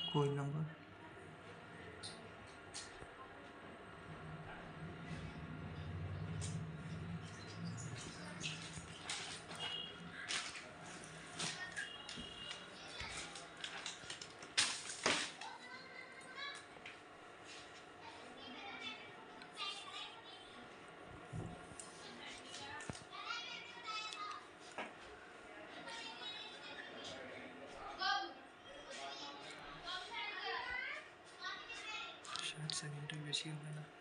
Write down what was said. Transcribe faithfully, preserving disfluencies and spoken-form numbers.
कोई नंबर शायद second time ऐसी होगा ना।